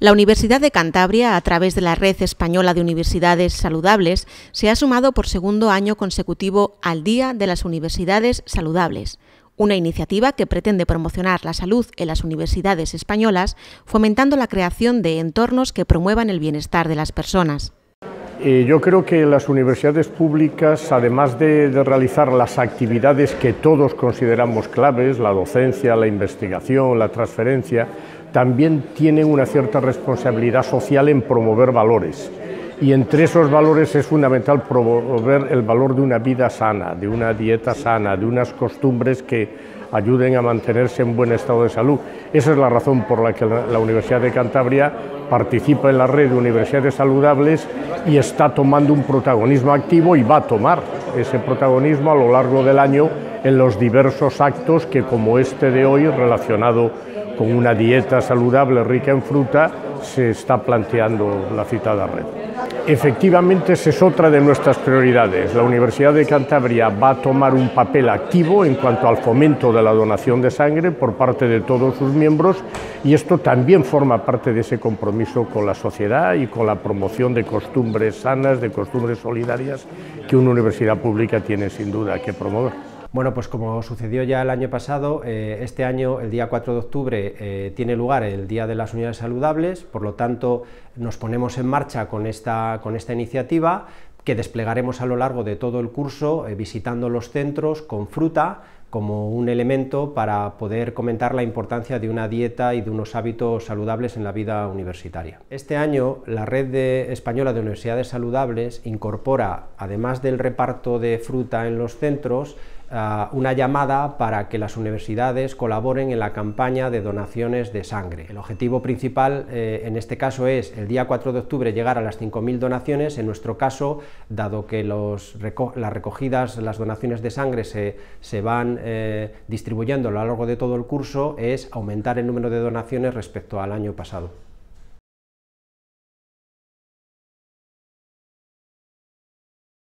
La Universidad de Cantabria, a través de la Red Española de Universidades Saludables, se ha sumado por segundo año consecutivo al Día de las Universidades Saludables, una iniciativa que pretende promocionar la salud en las universidades españolas, fomentando la creación de entornos que promuevan el bienestar de las personas. Yo creo que las universidades públicas, además de realizar las actividades que todos consideramos claves, la docencia, la investigación, la transferencia, también tienen una cierta responsabilidad social en promover valores. Y entre esos valores es fundamental promover el valor de una vida sana, de una dieta sana, de unas costumbres que ayuden a mantenerse en buen estado de salud. Esa es la razón por la que la Universidad de Cantabria participa en la red de universidades saludables y está tomando un protagonismo activo y va a tomar ese protagonismo a lo largo del año en los diversos actos que, como este de hoy, relacionado con una dieta saludable rica en fruta, se está planteando la citada red. Efectivamente, esa es otra de nuestras prioridades. La Universidad de Cantabria va a tomar un papel activo en cuanto al fomento de la donación de sangre por parte de todos sus miembros, y esto también forma parte de ese compromiso con la sociedad y con la promoción de costumbres sanas, de costumbres solidarias que una universidad pública tiene sin duda que promover. Bueno, pues como sucedió ya el año pasado, este año, el día 4 de octubre, tiene lugar el Día de las Unidades Saludables, por lo tanto nos ponemos en marcha con esta iniciativa, que desplegaremos a lo largo de todo el curso, visitando los centros con fruta, como un elemento para poder comentar la importancia de una dieta y de unos hábitos saludables en la vida universitaria. Este año la Red Española de Universidades Saludables incorpora, además del reparto de fruta en los centros, una llamada para que las universidades colaboren en la campaña de donaciones de sangre. El objetivo principal en este caso es el día 4 de octubre llegar a las 5.000 donaciones. En nuestro caso, dado que las recogidas, las donaciones de sangre se van distribuyendo a lo largo de todo el curso, es aumentar el número de donaciones respecto al año pasado.